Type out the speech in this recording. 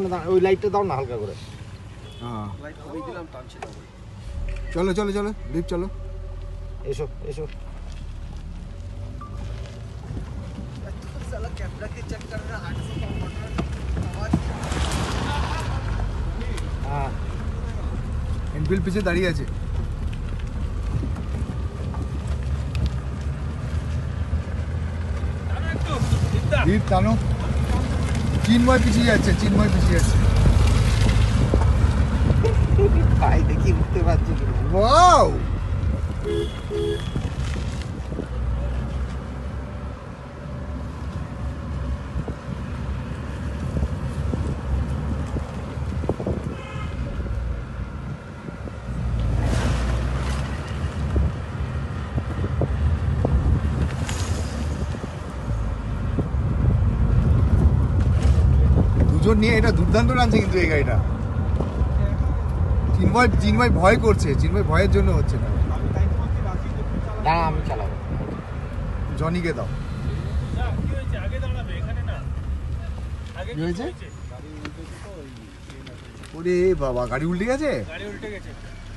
ওখানে ওই লাইটটা দাও না হালকা করে। হ্যাঁ লাইট আমি দিলাম, টানছি না ভাই। চলো চলো চলো দীপ চলো। এসো এসো। साला कैमरा के चेक कर रहा है 800 का मोटर आवाज। হ্যাঁ এনফিল্ড পিছে দাঁড়িয়ে আছে। দীপ টানো। চিন্ময় পিছিয়ে যাচ্ছে, চিন্ময় পিছিয়ে যাচ্ছে। ভাই দেখি উঠতে পারছি কিনা। ওয়াও দুজন নিয়ে এটা দুর্দান্ত টানছে কিন্তু এই গাড়িটা। চিন্ময় ভয় করছে, চিন্ময় ভয়ের জন্য হচ্ছে না। না আমি চালাবো। জনিকে দাও। কি হয়েছে? ওরে বাবা গাড়ি উল্টে গেছে।